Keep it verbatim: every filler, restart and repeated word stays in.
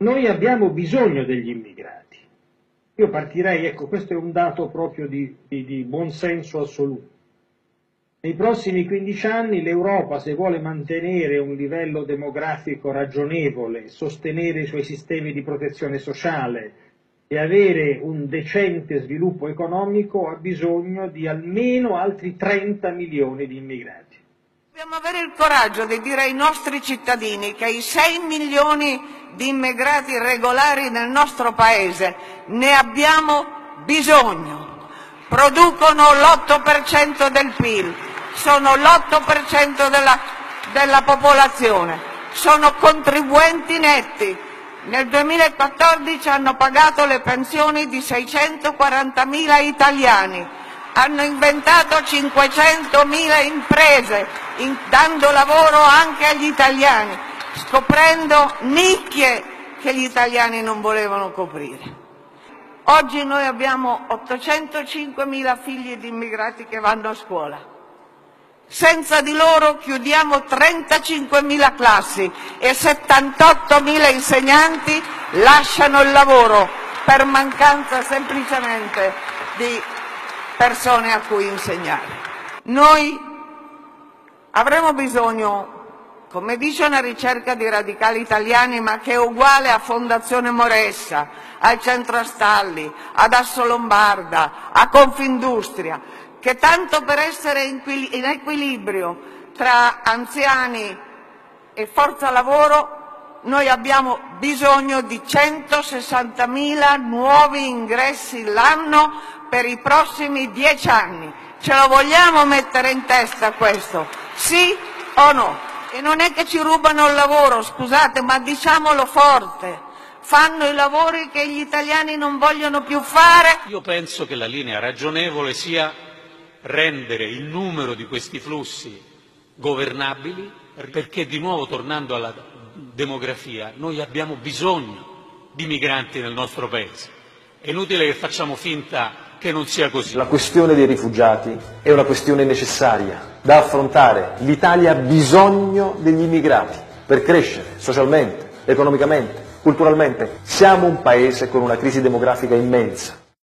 Noi abbiamo bisogno degli immigrati. Io partirei, ecco, questo è un dato proprio di, di, di buonsenso assoluto. Nei prossimi quindici anni l'Europa, se vuole mantenere un livello demografico ragionevole, sostenere i suoi sistemi di protezione sociale e avere un decente sviluppo economico, ha bisogno di almeno altri trenta milioni di immigrati. Dobbiamo avere il coraggio di dire ai nostri cittadini che i sei milioni di immigrati regolari nel nostro Paese ne abbiamo bisogno. Producono l'otto per cento del P I L, sono l'otto per cento della, della popolazione, sono contribuenti netti. Nel duemilaquattordici hanno pagato le pensioni di seicentoquarantamila italiani, hanno inventato cinquecentomila imprese, in, dando lavoro anche agli italiani, scoprendo nicchie che gli italiani non volevano coprire. Oggi noi abbiamo ottocentocinquemila figli di immigrati che vanno a scuola. Senza di loro chiudiamo trentacinquemila classi e settantottomila insegnanti lasciano il lavoro per mancanza semplicemente di persone a cui insegnare. Noi avremo bisogno, come dice una ricerca di Radicali Italiani, ma che è uguale a Fondazione Moressa, al Centro Astalli, ad Assolombarda, a Confindustria, che tanto per essere in equilibrio tra anziani e forza lavoro noi abbiamo bisogno di centosessantamila nuovi ingressi l'anno per i prossimi dieci anni. Ce lo vogliamo mettere in testa questo? Sì o no? E non è che ci rubano il lavoro, scusate, ma diciamolo forte. Fanno i lavori che gli italiani non vogliono più fare. Io penso che la linea ragionevole sia rendere il numero di questi flussi governabili, perché di nuovo, tornando alla demografia, noi abbiamo bisogno di migranti nel nostro Paese. È inutile che facciamo finta che non sia così. La questione dei rifugiati è una questione necessaria da affrontare. L'Italia ha bisogno degli immigrati per crescere socialmente, economicamente, culturalmente. Siamo un Paese con una crisi demografica immensa.